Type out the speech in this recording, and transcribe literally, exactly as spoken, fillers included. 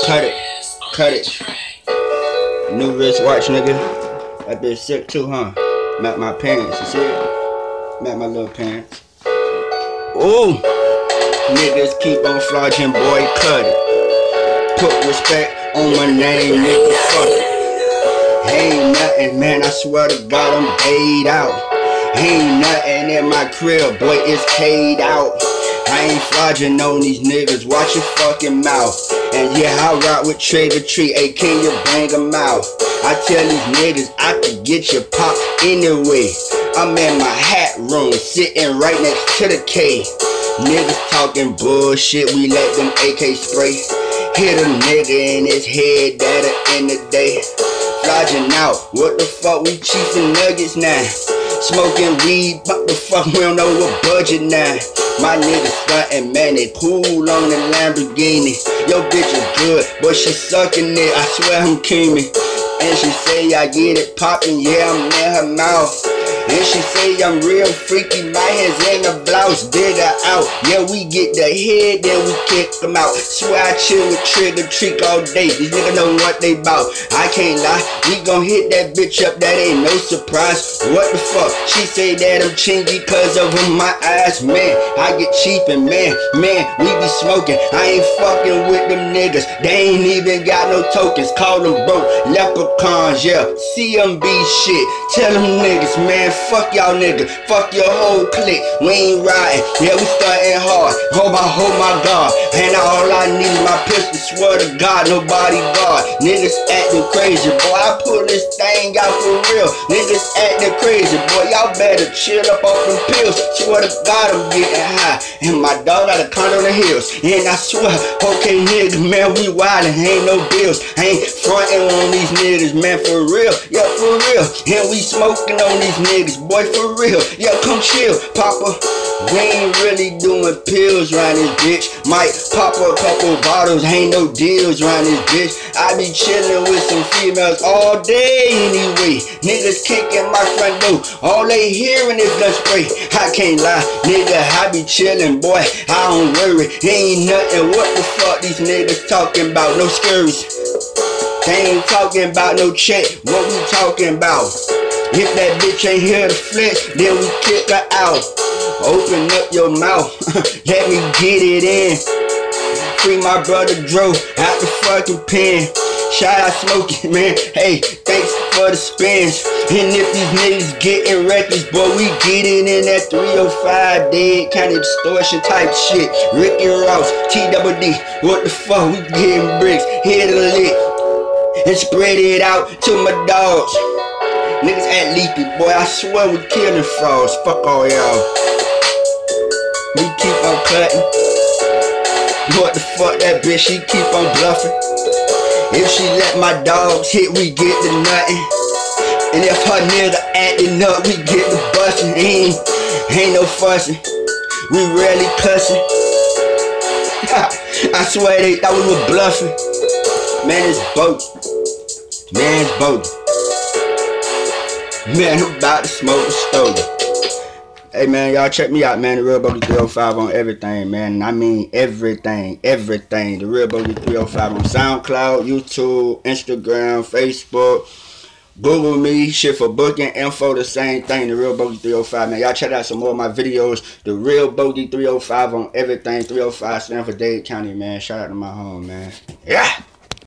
Cut it. Cut it. New wristwatch, nigga. That bitch sick too, huh? Met my parents, you see it? Met my little parents. Ooh. Niggas keep on flogging, boy, cut it. Put respect on my name, nigga, fuck it. Ain't nothing, man, I swear to God, I'm paid out. Ain't nothing in my crib, boy, it's paid out. I ain't flogging on these niggas, watch your fucking mouth. And yeah, I rock with Trick or Treat, hey, can you bring them out? I tell these niggas I could get your pop anyway. I'm in my hat room, sitting right next to the K. Niggas talking bullshit, we let them A K spray. Hit a nigga in his head, that'll end the day. Flogging out, what the fuck, we chiefin' nuggets now. Smoking weed, but the fuck, we don't know what budget now. My niggas stuntin', man, they cool on the Lamborghini. Yo, bitch is good, but she suckin' it, I swear I'm creamy. And she say I get it poppin', yeah, I'm in her mouth. And she say I'm real freaky, my hands in the blouse, dig her out. Yeah, we get the head, then we kick them out. Swear I chill with Trick or Treat all day, these niggas know what they bout. I can't lie, we gon' hit that bitch up, that ain't no surprise. What the fuck, she say that I'm chingy cause of my eyes. Man, I get cheap and man, man, we be smoking. I ain't fucking with them niggas, they ain't even got no tokens. Call them broke leprechauns, yeah, C M B shit. Tell them niggas, man, fuck y'all niggas, fuck your whole clique. We ain't riding, yeah, we starting hard. Oh my, oh my God, and all I need is my pistol. Swear to God, nobody guard. Niggas acting crazy, boy. I pull this thing out for real. Niggas acting crazy, boy. Y'all better chill up off them pills. Swear to God, I'm getting high, and my dog got a condo on the hills. And I swear, okay, niggas, man, we wildin', ain't no bills. I ain't frontin' on these niggas, man, for real, yeah, for real. And we smoking on these niggas, boy, for real. Yeah, come chill, Papa. We ain't really doing pills round this bitch. Might pop a couple bottles, ain't no deals round this bitch. I be chillin' with some females all day anyway. Niggas kicking my front door, all they hearing is gun spray. I can't lie, nigga, I be chillin', boy, I don't worry. Ain't nothing, what the fuck these niggas talking about? No scurries. They ain't talking about no check, what we talking about? If that bitch ain't here to flex, then we kick her out. Open up your mouth, let me get it in. Free my brother Dro out the fucking pen. Shout out Smokey, man, hey, thanks for the spins. And if these niggas getting reckless, boy, we getting in that three oh five dead kind of distortion type shit. Ricky Ross, T D D, what the fuck, we getting bricks, hit a lick and spread it out to my dogs. Niggas act leafy, boy, I swear we killing frauds. Fuck all y'all. We keep on cutting. What the fuck, that bitch, she keep on bluffing. If she let my dogs hit, we get the nothing. And if her nigga acting up, we get the bustin'. Ain't, ain't no fussing, we rarely cussing. I swear they thought we were bluffing. Man, it's both. Man, it's both. Man, I'm about to smoke the stove. Hey man, y'all check me out, man. The Real Bogey three oh five on everything, man. I mean everything, everything. The Real Bogey three oh five on SoundCloud, YouTube, Instagram, Facebook, Google me, shit for booking, info, the same thing. The Real Bogey three oh five, man. Y'all check out some more of my videos. The Real Bogey three oh five on everything. three oh five stand for Dade County, man. Shout out to my home, man. Yeah.